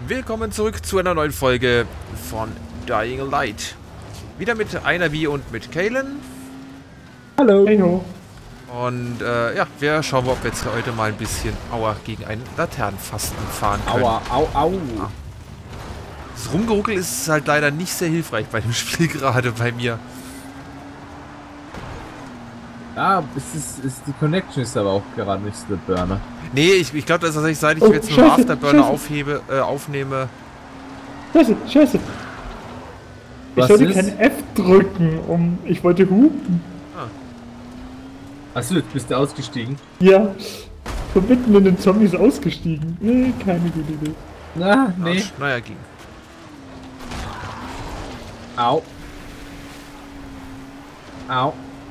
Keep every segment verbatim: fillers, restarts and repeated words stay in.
Willkommen zurück zu einer neuen Folge von Dying Light. Wieder mit Einerwie und mit Kalen. Hallo. Hallo. Und äh, ja, wir schauen, ob wir jetzt heute mal ein bisschen Aua gegen einen Laternenpfasten fahren können. Aua, au, au. Ja. Das Rumgeruckel ist halt leider nicht sehr hilfreich bei dem Spiel, gerade bei mir. Ja, es ist, ist, die Connection ist aber auch gerade nicht so der Burner. Nee, ich, ich glaube, das ist tatsächlich, seit ich Oh, jetzt nur einen Scheiße, Afterburner Scheiße. aufhebe, äh, aufnehme. Scheiße, scheiße. Was ich sollte ist? kein F drücken, um. Ich wollte hupen. Achso, jetzt bist du ausgestiegen. Ja. So mitten in den Zombies ausgestiegen. Nee, keine gute Idee. Na, nee. Arsch. Naja, ging. Au. Au.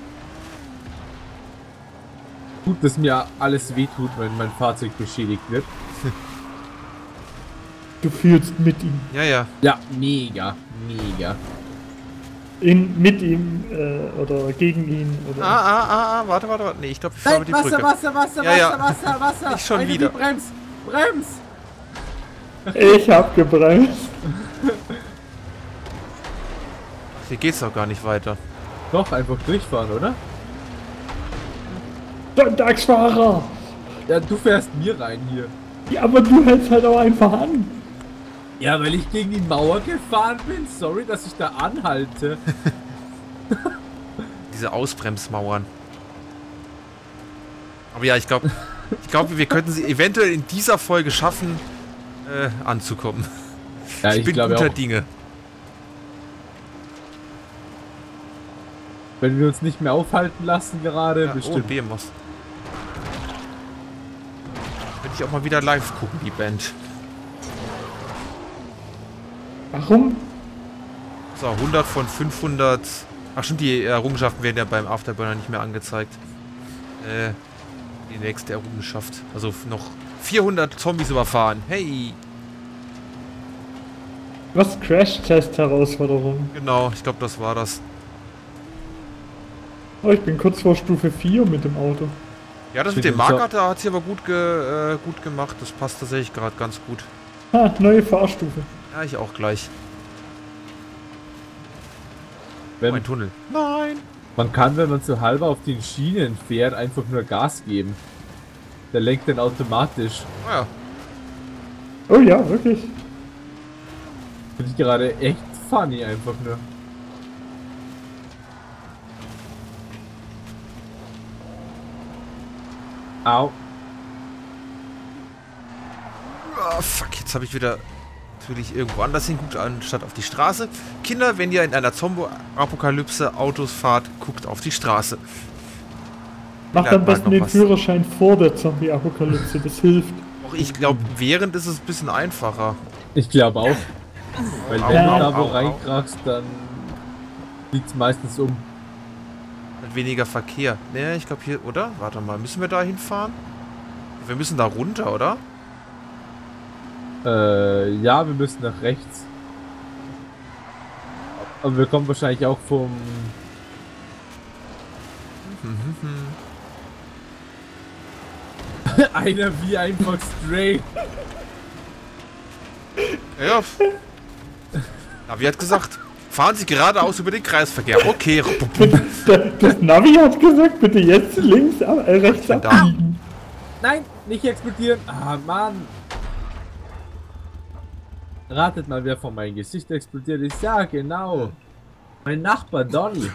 Gut, dass mir alles wehtut, wenn mein Fahrzeug beschädigt wird. Du fühlst mit ihm. Ja, ja. Ja, mega, mega. In, mit ihm äh, oder gegen ihn. Oder Ah, ah, ah, ah, warte, warte, warte. Nee, ich glaube, ich fahre Nein, die Wasser, Brücke. Wasser, Wasser, Ja, Wasser, ja. Wasser, Wasser. Nicht schon Eine, wieder. die Brems, Brems. Ich hab gebremst. Hier geht's doch gar nicht weiter. Doch, einfach durchfahren, oder? Sonntagsfahrer! Ja, du fährst mir rein hier. Ja, aber du hältst halt auch einfach an. Ja, weil ich gegen die Mauer gefahren bin. Sorry, dass ich da anhalte. Diese Ausbremsmauern. Aber ja, ich glaube, ich glaube, wir könnten sie eventuell in dieser Folge schaffen, äh, anzukommen. Ja, ich, bin glaube guter auch. Dinge. Wenn wir uns nicht mehr aufhalten lassen gerade, Ja, oh, bestimmt. B M W. Könnte ich auch mal wieder live gucken, die Band. Warum? So, hundert von fünfhundert. Ach stimmt, die Errungenschaften werden ja beim Afterburner nicht mehr angezeigt. Äh, die nächste Errungenschaft. Also noch vierhundert Zombies überfahren. Hey! Was? Crash-Test-Herausforderung. Genau, ich glaube, das war das. Oh, ich bin kurz vor Stufe vier mit dem Auto. Ja, das mit Mit dem dem Zo- Marker, da hat sie aber gut, ge, äh, gut gemacht. Das passt tatsächlich gerade ganz gut. Ha, neue Fahrstufe. Ja, ich auch gleich. Wenn, Mein Tunnel. Nein! man kann, wenn man so halber auf den Schienen fährt, einfach nur Gas geben. Der lenkt dann automatisch. Ah ja. Oh ja, wirklich. Finde ich gerade echt funny einfach nur. Au. Ah, fuck, jetzt habe ich wieder natürlich irgendwo anders hinguckt, anstatt auf die Straße. Kinder, wenn ihr in einer Zombie-Apokalypse Autos fahrt, guckt auf die Straße. Macht Lernt am mal besten noch den was. Führerschein vor der Zombie-Apokalypse, das hilft. Auch ich glaube, während ist es ein bisschen einfacher. Ich glaube auch. Weil Au, wenn au, du da au, wo au. reinkrachst, dann liegt's meistens um. Mit weniger Verkehr. Ne, ich glaube hier, oder? Warte mal, müssen wir da hinfahren? Wir müssen da runter, oder? Äh, ja, wir müssen nach rechts. Aber wir kommen wahrscheinlich auch vom... Einer wie einfach straight. Ja. Na, wie hat gesagt? Fahren Sie geradeaus über den Kreisverkehr. Okay. Das, das Navi hat gesagt, bitte jetzt links, ab- äh, rechts bin da. abbiegen. Nein, nicht explodieren. Ah, Mann. Ratet mal, wer von meinem Gesicht explodiert ist. Ja, genau. Mein Nachbar Donny.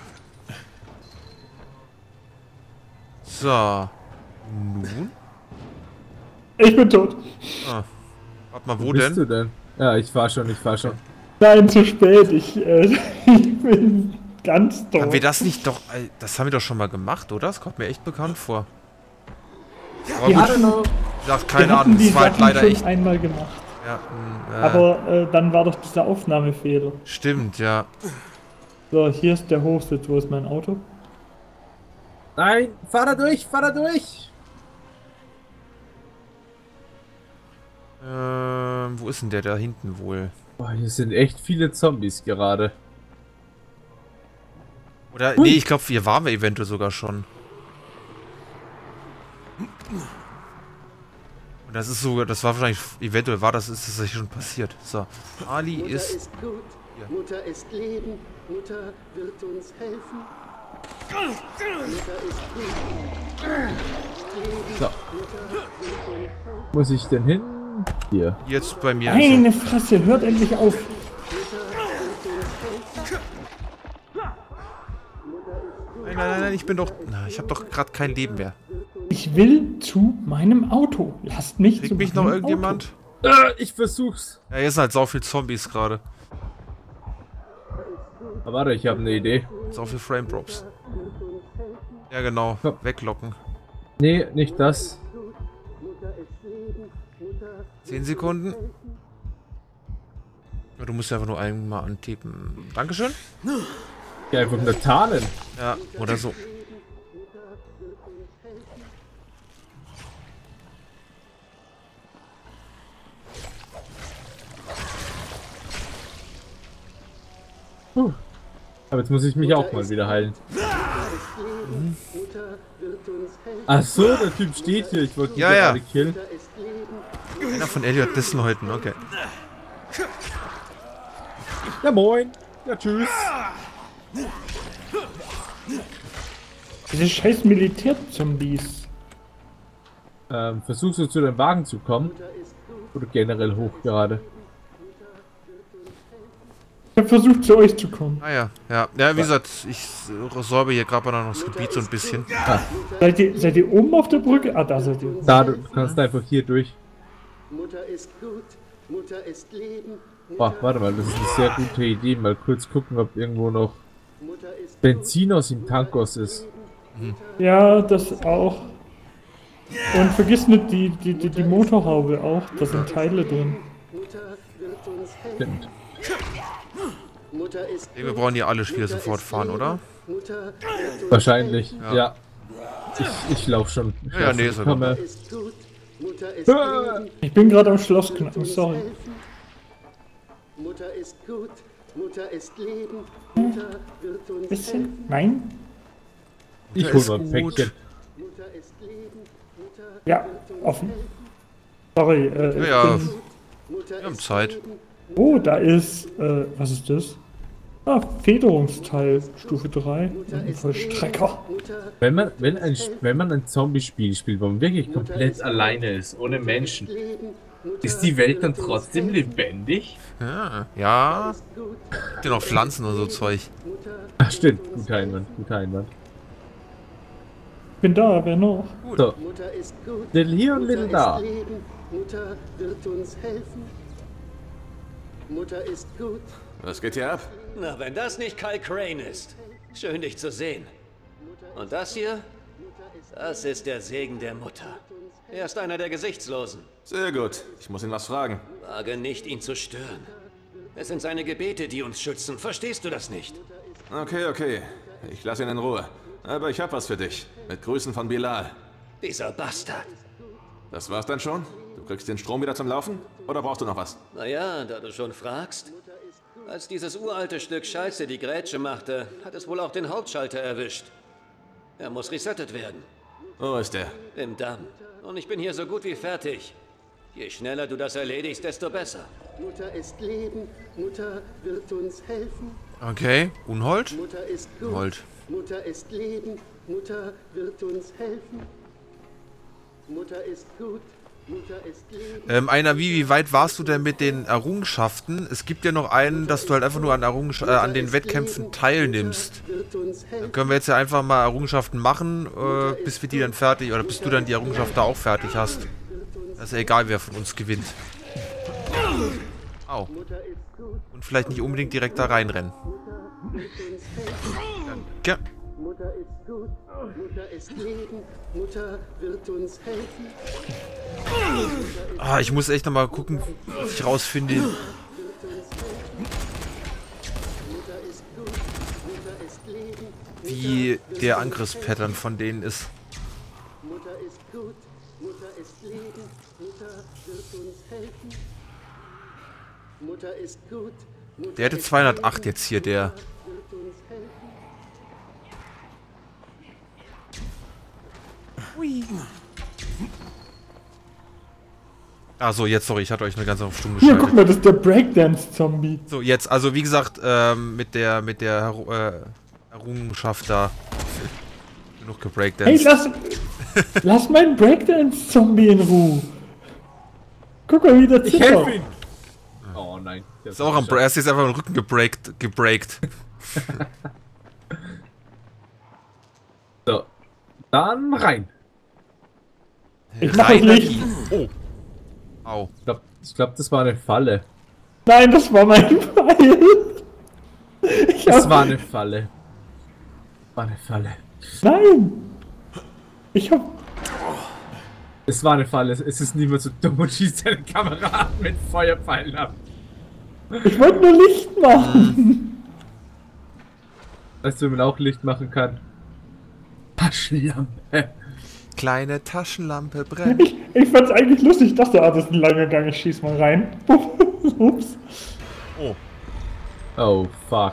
So. Nun? Ich bin tot. Ah. Warte mal, wo, Wo bist denn? du denn? Ja, ich fahr schon, ich fahr schon. Nein, zu spät. Ich, äh, ich bin ganz tot. Haben wir das nicht doch... äh, Das haben wir doch schon mal gemacht, oder? Das kommt mir echt bekannt vor. Aber Die gut, hatten, ich sag, wir keine hatten Ahnung, die das war halt Sachen leider schon echt... einmal gemacht. Ja, mh, äh, Aber äh, dann war doch dieser Aufnahmefehler. stimmt, ja. So, hier ist der Hochsitz. Wo ist mein Auto? Nein, fahr da durch, fahr da durch. Ähm, wo ist denn der da hinten wohl? Boah, hier sind echt viele Zombies gerade. Oder, nee, ich glaube, hier waren wir eventuell sogar schon. Und das ist so, das war wahrscheinlich, eventuell war das, ist das schon passiert. So, Ali Mutter ist... ist gut, Ja. Mutter ist Leben, Mutter wird uns helfen. Mutter ist gut. So. Muss ich denn hin? Hier. Jetzt bei mir. Meine Fresse, hört endlich auf. Nein, nein, nein, nein, ich bin doch... Na, ich habe doch gerade kein Leben mehr. Ich will zu meinem Auto. Lasst mich Kriegt zu mich noch meinem irgendjemand? Äh, ich versuch's. Ja, hier sind halt so viel Zombies gerade. Aber warte, ich habe eine Idee. So viel Frame Drops. Ja, genau. Ja. Weglocken. Nee, nicht das. Zehn Sekunden. Ja, du musst ja einfach nur einmal antippen. Dankeschön. Ja, einfach nur tarnen. Ja, oder so. Puh. Aber jetzt muss ich mich auch mal wieder heilen. Mutter wird uns helfen. Ach so, der Typ steht hier. Ich wollte ihn Ja, ja. gerade killen. Mutter ist Leben. Einer von Elliot dissen heute, okay. Ja, moin. Ja, tschüss. Diese scheiß Militärzombies. Ähm, versuchst du zu deinem Wagen zu kommen? Oder generell hoch gerade? Ich habe versucht, zu euch zu kommen. Ah ja, ja. Ja, wie gesagt, ich säube hier gerade mal noch das Gebiet so ein bisschen. Seid ihr, seid ihr oben auf der Brücke? Ah, da seid ihr. Da, du kannst einfach hier durch. Mutter ist gut, Mutter ist Leben. Boah, warte mal, das ist eine sehr gute Idee. Mal kurz gucken, ob irgendwo noch Mutter ist Benzin aus dem Tankos ist. Ja, das auch. Und vergiss nicht die, die, die, die Motorhaube auch. Da sind Teile drin. Mutter wird uns helfen. Stimmt. Mutter ist Ey, wir brauchen hier alle Spiele sofort fahren, oder? Mutter wird uns Wahrscheinlich, Ja. ja. Ich, ich lauf schon. Ich Ja, ja, lauf nee, schon. ist Ich komme. ist gut, Mutter ist Ah! Leben. Ich bin gerade am Schloss knacken, sorry. helfen. Mutter ist gut, Mutter ist Leben. Mutter wird uns helfen. Bisschen? Nein? Ich Der hol ist mal ein gut. Päckchen. Mutter ist Leben. Mutter Ja, offen. Sorry, äh, ich Ja, ja. bin... Mutter Wir haben ist Zeit. Leben. Oh, da ist, äh, was ist das? Ah, Federungsteil, Stufe drei. Und ein Vollstrecker. Mutter Wenn man, wenn ein, wenn man ein Zombie-Spiel spielt, wo man wirklich komplett alleine ist, ohne Menschen, Leben. Mutter ist die Welt dann trotzdem lebendig? Ja, ja. Gibt ja noch Pflanzen und so Zeug. Ach stimmt, guter Einwand, guter Einwand. Ich bin da, wer noch? So, Mutter ist gut. Little hier und Mutter Little da. ist Leben. Mutter wird uns helfen. Mutter ist gut. Was geht hier ab? Na, wenn das nicht Kyle Crane ist. Schön, dich zu sehen. Und das hier? Das ist der Segen der Mutter. Er ist einer der Gesichtslosen. Sehr gut. Ich muss ihn was fragen. Wage nicht, ihn zu stören. Es sind seine Gebete, die uns schützen. Verstehst du das nicht? Okay, okay. Ich lasse ihn in Ruhe. Aber ich hab was für dich. Mit Grüßen von Bilal. Dieser Bastard. Das war's dann schon? Du kriegst den Strom wieder zum Laufen? Oder brauchst du noch was? Naja, da du schon fragst. Als dieses uralte Stück Scheiße die Grätsche machte, hat es wohl auch den Hauptschalter erwischt. Er muss resettet werden. Wo ist er? Im Damm. Und ich bin hier so gut wie fertig. Je schneller du das erledigst, desto besser. Mutter ist Leben. Mutter wird uns helfen. Okay, Unhold? Mutter ist gut. Unhold. Mutter ist Leben. Mutter wird uns helfen. Mutter ist gut. Mutter ist Leben. Ähm, einer, wie, wie weit warst du denn mit den Errungenschaften? Es gibt ja noch einen, dass du halt einfach nur an, Errungensch äh, an den Wettkämpfen teilnimmst. Wird uns Dann helfen. können wir jetzt ja einfach mal Errungenschaften machen, äh, bis wir die dann fertig, oder bis du dann die Errungenschaft da auch fertig hast. Das ist ja egal, wer von uns gewinnt. Au. Und vielleicht nicht unbedingt direkt da reinrennen. Danke. Mutter ist gut. Mutter ist Leben. Mutter wird uns helfen. Ah, ich muss echt nochmal gucken, ob ich rausfinde, Mutter ist gut. Mutter ist Leben. wie der Angriffspattern von denen ist. Mutter ist gut. Mutter ist Leben. Mutter wird uns helfen. Mutter ist gut. Mutter Der hätte ist zweihundertacht Leben. jetzt hier, der. Wird uns helfen. Achso, jetzt, sorry, ich hatte euch eine ganz auf Stumm Hier, geschaltet. guck mal, das ist der Breakdance-Zombie. So, jetzt, also wie gesagt, ähm, mit der, mit der Heru äh, Errungenschaft da genug Hey, gebreakdanced. lass, lass meinen Breakdance-Zombie in Ruhe. Guck mal, wie der Ich zittert. helfe ihm! Oh nein. der Ist auch am Bra- er ist jetzt einfach am Rücken gebreakt, gebreakt. So. Dann rein. Ich mach das Licht. Oh. Au. Ich glaube, ich glaub, das war eine Falle. Nein, das war mein Pfeil. Ich Das hab, war eine Falle. War eine Falle. nein. Ich hab... Es war eine Falle. Es ist niemand so dumm und schießt seine Kamera mit Feuerpfeilen ab. Ich wollte nur Licht machen. Weißt du, wie man auch Licht machen kann? Taschenlampe. Kleine Taschenlampe brennt. Ich, ich fand's eigentlich lustig. Ich dachte, ah, das ist ein langer Gang. Ich schieß mal rein. Ups. Oh. Oh, fuck.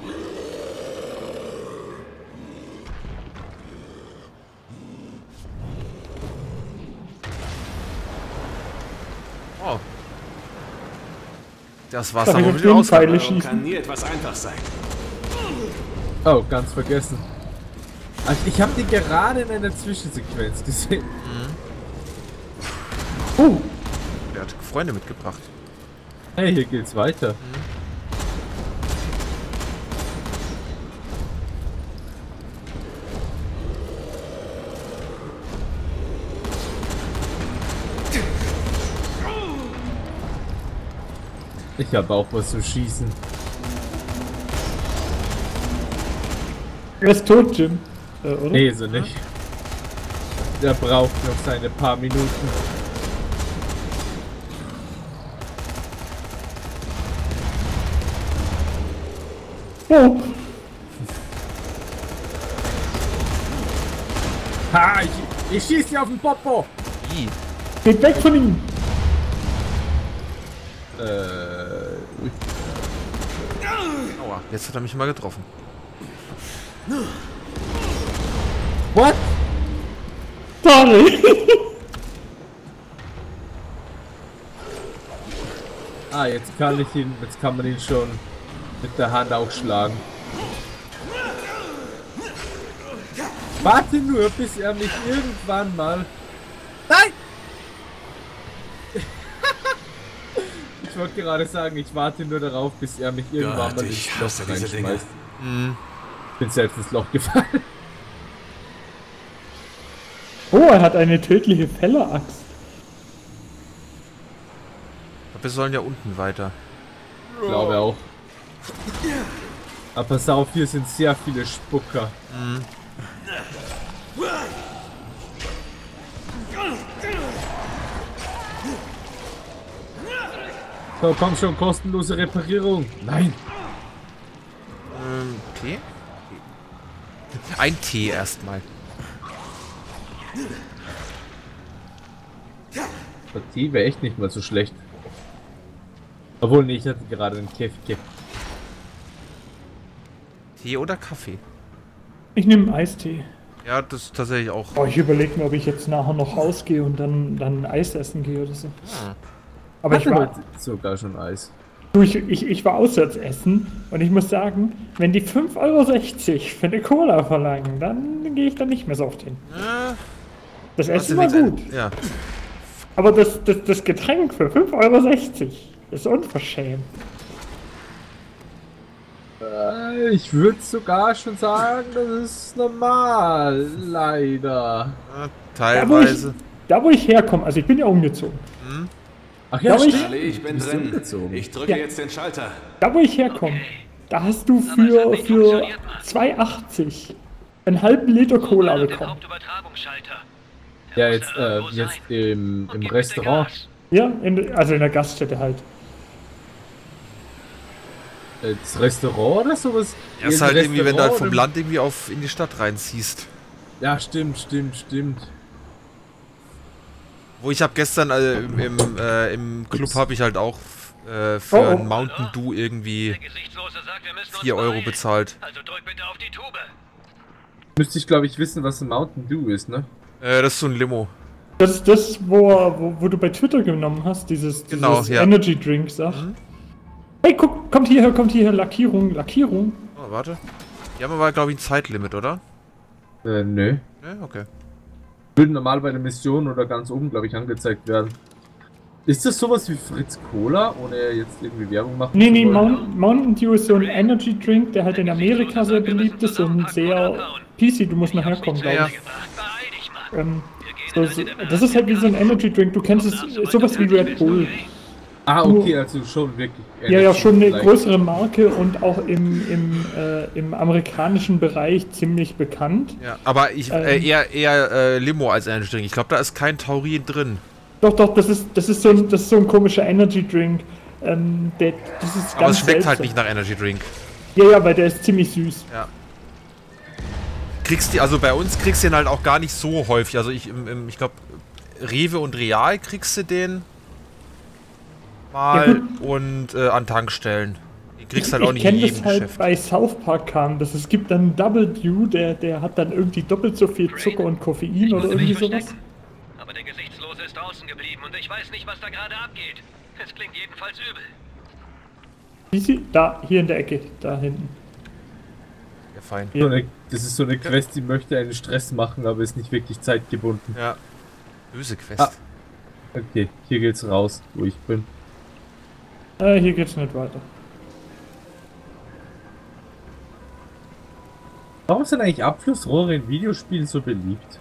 Oh. Das Darf Wasser ich wurde mit wieder den ausgegangen. Pfeile Warum schießen? kann nie etwas einfach sein? Oh, ganz vergessen. Also ich habe die gerade in einer Zwischensequenz gesehen. Oh, Der hat Freunde mitgebracht. Hey, hier geht's weiter. Ich habe auch was zu schießen. er ist tot, Jim. Äh, oder? Nee, so nicht. Der braucht noch seine paar Minuten. Oh, Ha, ich, ich schieß dir auf den Popo! I. geht weg von ihm. Äh, Aua. Jetzt hat er mich mal getroffen. what? Sorry. Ah, jetzt kann ich ihn, jetzt kann man ihn schon mit der Hand auch schlagen. Warte nur, bis er mich irgendwann mal... Nein! Ich wollte gerade sagen, ich warte nur darauf, bis er mich irgendwann Gott, mal ich ins Loch hasse diese Dinge. reinschmeißt. Hm. Bin selbst ins Loch gefallen. Oh, er hat eine tödliche Felleraxt. Wir sollen ja unten weiter. Ich glaube auch. Aber pass auf, hier sind sehr viele Spucker. So, komm schon, kostenlose Reparierung. Nein. Ähm, Tee? Ein Tee erstmal. Die wäre echt nicht mal so schlecht. Obwohl, nee, ich hatte gerade einen Käfig. Tee oder Kaffee? Ich nehme einen Eistee. Ja, das ist tatsächlich auch. Oh, ich überlege mir, ob ich jetzt nachher noch rausgehe und dann, dann Eis essen gehe oder so. Aber ich Hatte war, heute sogar schon Eis. du, ich, ich, ich war auswärts essen und ich muss sagen, wenn die fünf Euro sechzig für eine Cola verlangen, dann gehe ich da nicht mehr so oft hin. Das Essen war gut, Ja. aber das, das, das Getränk für fünf Euro sechzig ist unverschämt. Äh, Ich würde sogar schon sagen, das ist normal. Leider. Ja, Da wo, ich, teilweise. da, wo ich herkomme, also ich bin ja umgezogen. Ach Ja, aber ich- Charlie, ich bin Bist du drin. umgezogen? Ich drücke Ja. jetzt den Schalter. Da, wo ich herkomme, da hast du für, für zwei achtzig einen halben Liter Cola bekommen. Hauptübertragungsschalter. Ja, jetzt, äh, jetzt im, im Restaurant. Ja, in, also in der Gaststätte halt. Das Restaurant oder sowas? Ja, ist Ein halt irgendwie, wenn du halt Restaurant vom im- Land irgendwie auf in die Stadt reinziehst. Ja, stimmt, stimmt, stimmt. Wo ich habe gestern äh, im, im, äh, im Club Ups. habe ich halt auch äh, für Oh, oh. ein Mountain Dew irgendwie Der Gesichtslose sagt, wir müssen uns vier Euro beeilen. bezahlt. Also drück bitte auf die Tube. Müsste ich, glaube ich, wissen, was ein Mountain Dew ist, ne? Äh, das ist so ein Limo. Das ist das, wo, wo, wo du bei Twitter genommen hast, dieses, Genau, dieses ja. Energy Drink, sag. Mhm. Hey, guck, kommt hierher, kommt hierher, Lackierung, Lackierung. Oh, warte. Die haben aber, glaube ich, ein Zeitlimit, oder? Äh, nö. Ja, okay. Würden normal bei der Mission oder ganz oben, glaube ich, angezeigt werden. Ist das sowas wie Fritz Cola, ohne jetzt irgendwie Werbung machen Nee, zu nee, wollen? Mountain, Mountain Dew ist so ein Energy Drink, der halt in Amerika sehr beliebt ist und sehr P C, du musst nachher kommen, glaube Ja, ich. Ähm, so, so, das ist halt wie so ein Energy Drink, du kennst es, sowas wie Red Bull. Ah, okay, also schon wirklich. Ja, ja, schon eine Energy-like. größere Marke und auch im, im, äh, im amerikanischen Bereich ziemlich bekannt. Ja, aber ich äh, Ähm. eher eher äh, Limo als Energy Drink. Ich glaube, da ist kein Taurin drin. Doch, doch, das ist, das ist, so, ein, das ist so ein komischer Energy Drink. Ähm, der, das ist ganz Aber es schmeckt seltsam. halt nicht nach Energy Drink. Ja, ja, weil der ist ziemlich süß. Ja. Kriegst die, also bei uns kriegst du den halt auch gar nicht so häufig. Also ich, im, im, ich glaube, Rewe und Real kriegst du den mal Ja, und äh, an Tankstellen. Den kriegst du halt auch Ich nicht in kenne jedem das halt Geschäft. bei South Park kam das. Es gibt dann Double Dew, der, der hat dann irgendwie doppelt so viel Zucker und Koffein oder irgendwie sowas. Aber der Gesichtslose ist draußen geblieben und ich weiß nicht, was da gerade abgeht. Es klingt jedenfalls übel. Wie sie? Da, hier in der Ecke, da hinten. Ja, fein. So eine, das ist so eine Quest, die möchte einen Stress machen, aber ist nicht wirklich zeitgebunden. Ja. Böse Quest. Ah. Okay, hier geht's raus, wo ich bin. Äh, hier geht's nicht weiter. Warum sind eigentlich Abflussrohre in Videospielen so beliebt?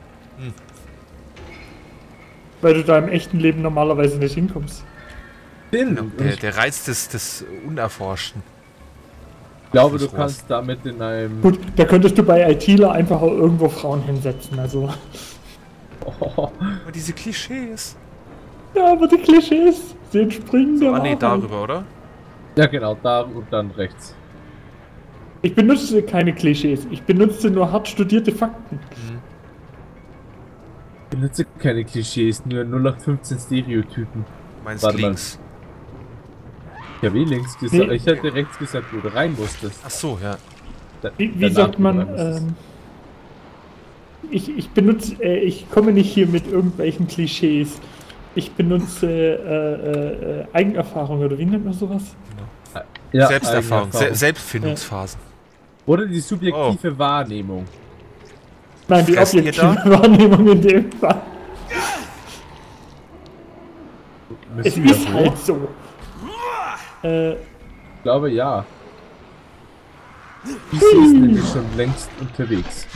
Weil du da im echten Leben normalerweise nicht hinkommst. Bin. Ja, Und der, ich der Reiz des, des Unerforschten. glaube, du Abflussrohrs. kannst damit in einem... Gut, da könntest du bei ITler einfach auch irgendwo Frauen hinsetzen, also. Oh, Aber diese Klischees. Ja, aber die Klischees, sie entspringen der Ah nee, Wahrheit. darüber, oder? ja genau, da und dann rechts. Ich benutze keine Klischees, ich benutze nur hart studierte Fakten. Ich benutze keine Klischees, nur null acht fünfzehn Stereotypen. Du meinst Warte mal. links. Ich habe eh links gesagt, Nee. ich hätte rechts gesagt, wo du rein musstest. Ach so, ja. Da, Wie, wie danach, sagt wo du man, rein musstest. ähm, ich, ich benutze, äh, ich komme nicht hier mit irgendwelchen Klischees. Ich benutze äh, äh, Eigenerfahrung oder wie nennt man sowas? Ja, Selbsterfahrung, Se Eigenerfahrung. Selbstfindungsphasen. Oder die subjektive Wahrnehmung. Nein, die Fressen ihr objektive Wahrnehmung in dem Fall. Es Müssen wir ist so? halt so. Äh, Ich glaube ja. Die ist nämlich schon längst unterwegs.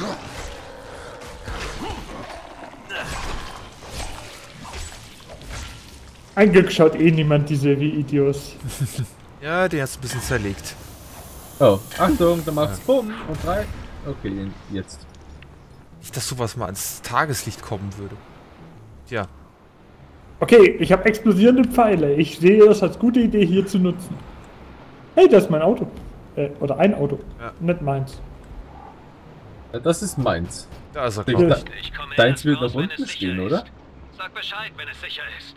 ein Glück schaut eh niemand diese Videos. Ja, der ist ein bisschen zerlegt. Oh, Achtung, da macht's Bumm und drei. Okay, jetzt. Nicht, dass sowas mal ans Tageslicht kommen würde. Tja. Okay, ich habe explodierende Pfeile. Ich sehe das als gute Idee hier zu nutzen. Hey, das ist mein Auto. Äh, oder ein Auto. Ja. Nicht meins. Ja, das ist meins. Da ist er, Ich glaub da, ich. Ich komme deins erst wird raus, noch wenn unten es sicher stehen, ist. oder? Sag Bescheid, wenn es sicher ist.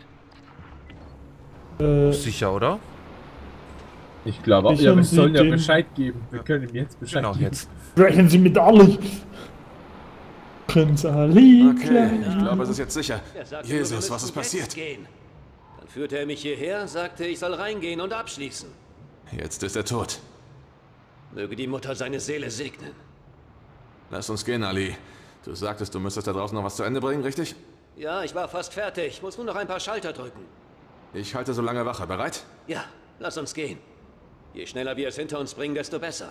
Äh, Sicher, oder? Ich glaube auch. Sichern Ja, wir Sie sollen ja den- Bescheid geben. Wir Ja. können ihm jetzt Bescheid Genau, geben. jetzt. sprechen Sie mit Ali. Prinz Ali. Okay, klein. ich glaube, es ist jetzt sicher. Er sagte Jesus, nur, wir was ist müssten jetzt passiert? Gehen. Dann führte er mich hierher, sagte, ich soll reingehen und abschließen. Jetzt ist er tot. Möge die Mutter seine Seele segnen. Lass uns gehen, Ali. Du sagtest, du müsstest da draußen noch was zu Ende bringen, richtig? Ja, ich war fast fertig. Muss nur noch ein paar Schalter drücken. Ich halte so lange Wache. Bereit? Ja, lass uns gehen. Je schneller wir es hinter uns bringen, desto besser.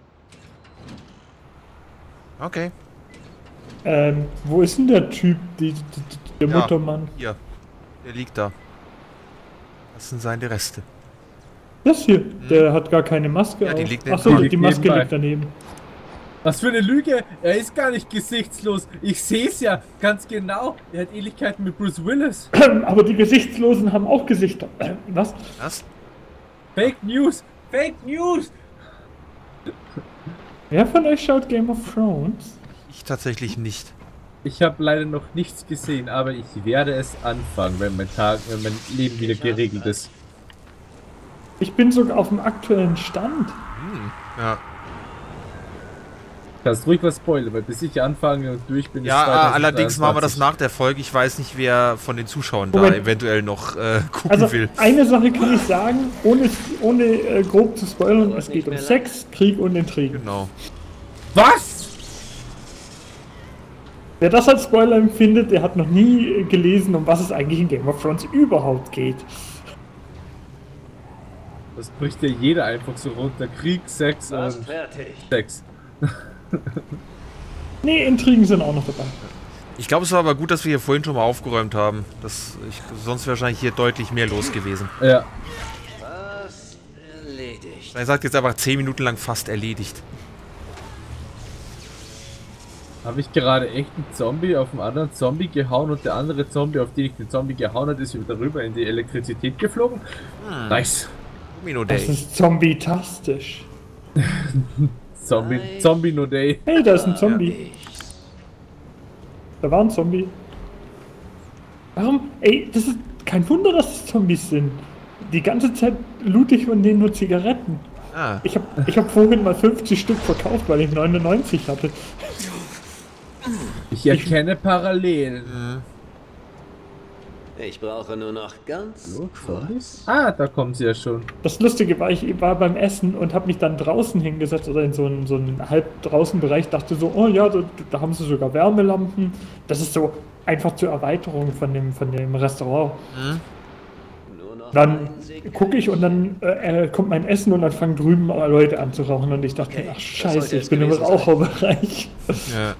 Okay. Ähm, wo ist denn der Typ, die, die, die, der Ja. Muttermann? Hier. Der liegt da. Das sind seine Reste. Das hier, der hat gar keine Maske Ja, die auf. liegt neben- Achso, die die, liegt Maske nebenbei. liegt daneben. Was für eine Lüge! Er ist gar nicht gesichtslos. Ich sehe es ja ganz genau. Er hat Ähnlichkeiten mit Bruce Willis. Aber die Gesichtslosen haben auch Gesichter. Äh, was? Was? Fake News! Fake News! Wer von euch schaut Game of Thrones? Ich tatsächlich nicht. Ich habe leider noch nichts gesehen, aber ich werde es anfangen, wenn mein Tag, wenn mein Leben wieder geregelt ist. Ich bin sogar auf dem aktuellen Stand. Ja. Kannst ruhig was spoilern, weil bis ich anfange und durch bin. Ja, ist zweitausenddreiundzwanzig. allerdings machen wir das nach der Folge. Ich weiß nicht, wer von den Zuschauern da Moment. eventuell noch äh, gucken Also will. eine Sache kann ich sagen, ohne, ohne äh, grob zu spoilern, es geht um Sex, Krieg und Intrigen. Genau. Was? Wer das als Spoiler empfindet, der hat noch nie äh, gelesen, um was es eigentlich in Game of Thrones überhaupt geht. Das bricht ja jeder einfach so runter. Krieg, Sex Fast und fertig. Sex. Nee, Intrigen sind auch noch dabei. Ich glaube, es war aber gut, dass wir hier vorhin schon mal aufgeräumt haben. Das, ich, sonst wäre wahrscheinlich hier deutlich mehr los gewesen. Ja. Fast erledigt. Er sagt jetzt einfach zehn Minuten lang fast erledigt. Habe ich gerade echt einen Zombie auf einen anderen Zombie gehauen und der andere Zombie, auf den ich den Zombie gehauen hat, ist wieder rüber in die Elektrizität geflogen? Hm. Nice. Domino Das Day. ist zombie-tastisch. Zombie, Zombie no day. Hey, da ist ein Zombie. Da war ein Zombie. Warum? Ey, das ist kein Wunder, dass es Zombies sind. Die ganze Zeit loot ich von denen nur Zigaretten. Ah. Ich hab, ich hab vorhin mal fünfzig Stück verkauft, weil ich neunundneunzig hatte. Ich erkenne Parallelen. Ich brauche nur noch ganz kurz. Ah, da kommen sie ja schon. Das Lustige war, ich war beim Essen und habe mich dann draußen hingesetzt oder in so einen, so einen halb draußen Bereich, dachte so, oh ja, da, da haben sie sogar Wärmelampen. Das ist so einfach zur Erweiterung von dem, von dem Restaurant. Hm? Nur noch Dann ein Sekund. gucke ich und dann äh, kommt mein Essen und dann fangen drüben Leute an zu rauchen und ich dachte, Okay, ach das scheiße, sollte ich es bin im gewesen sein. Raucherbereich. Ja.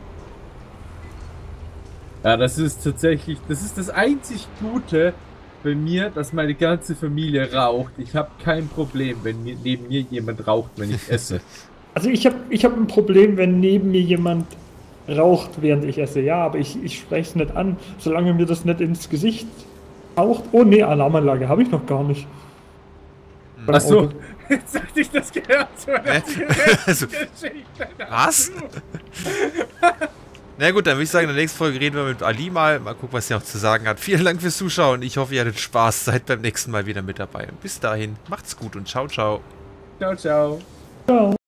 Ja, das ist tatsächlich, das ist das einzig Gute bei mir, dass meine ganze Familie raucht. Ich habe kein Problem, wenn mir, neben mir jemand raucht, wenn ich esse. Also ich habe ich hab ein Problem, wenn neben mir jemand raucht, während ich esse. Ja, aber ich, ich spreche es nicht an, solange mir das nicht ins Gesicht raucht. Oh nee, Alarmanlage habe ich noch gar nicht. Beim Achso, Auto. jetzt hatte ich das gehört. So eine Also, was? Na gut, dann würde ich sagen, in der nächsten Folge reden wir mit Ali mal. Mal gucken, was er noch zu sagen hat. Vielen Dank fürs Zuschauen. Ich hoffe, ihr hattet Spaß. Seid beim nächsten Mal wieder mit dabei. Und bis dahin, macht's gut und ciao, ciao. Ciao, ciao. Ciao.